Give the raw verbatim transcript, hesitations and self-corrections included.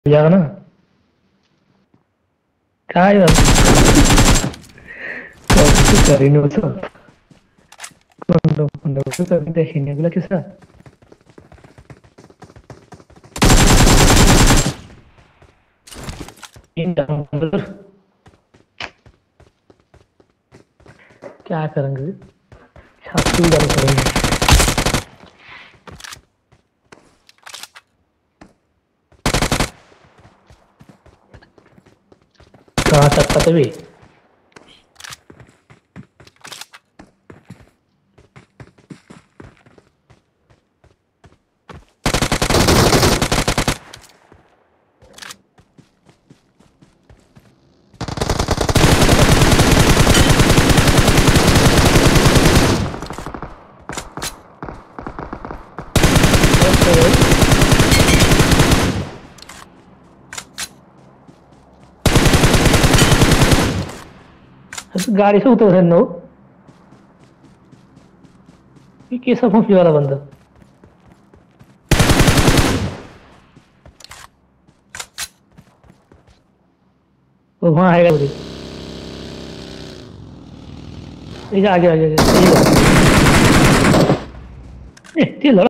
जाएगा ना। काय करीन उसको cuando cuando uso de genial que sea क्या करेंगे छाती उधर करेंगे कहाँ तक पता भी गाड़ी से उतर है नो ये कैसा फंसी वाला बंदा वो वहाँ आएगा मुझे आगे आगे आगे ये